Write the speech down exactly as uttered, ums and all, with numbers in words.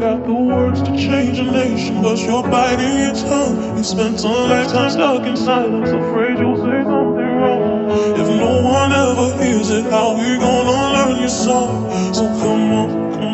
got the words to change a nation, but you're biting your tongue. You spent a lifetime stuck in silence, afraid you'll say something wrong. If no one ever hears it, how we gonna learn your song? So come on, come